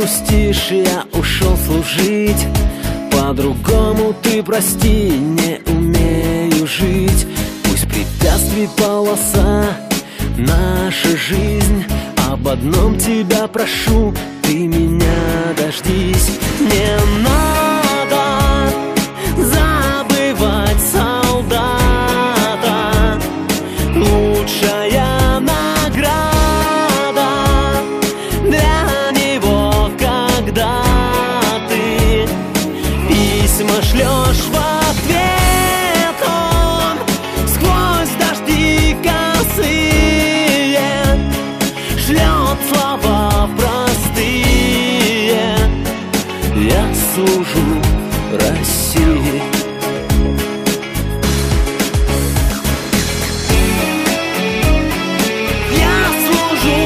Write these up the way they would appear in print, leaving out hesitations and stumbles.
грустишь, я ушел служить. По-другому ты прости, не умею жить. Пусть препятствий полоса, наша жизнь. Об одном тебя прошу, ты меня дождись. Не надо забывать солдата, лучшая награда для него, когда ты письма шлешь в ответ. Он сквозь дожди косые шлет слова простые. Я служу России. Я служу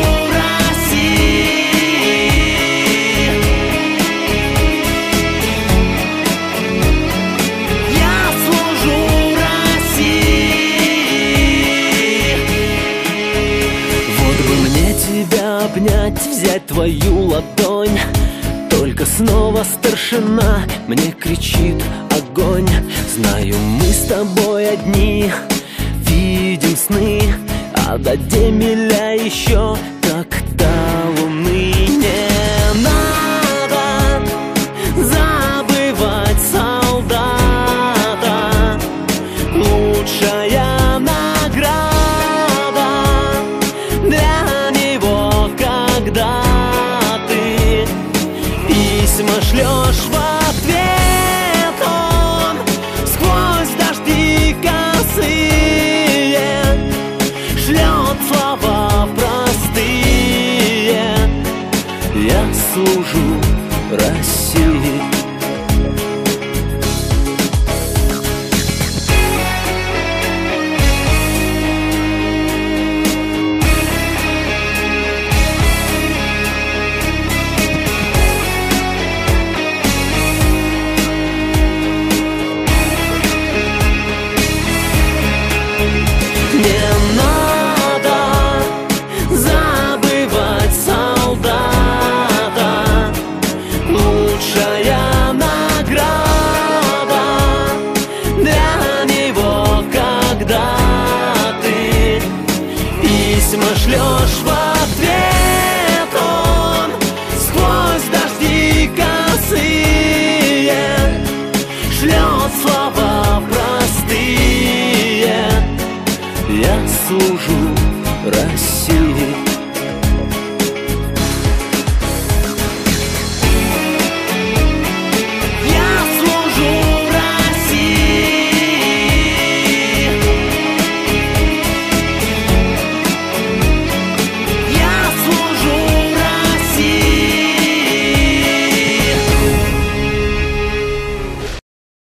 России. Я служу России. Вот бы мне тебя обнять, взять твою ладонь. Только снова старшина мне кричит огонь. Знаю, мы с тобой одни видим сны, а до Демеля еще как до луны. Не надо забывать солдата, лучшая награда для него, когда ты письма шлешь в ответ. Он сквозь дожди косые шлет слова простые. Я служу России. Не надо забывать солдата, лучшая награда для него, когда ты письма шлешь в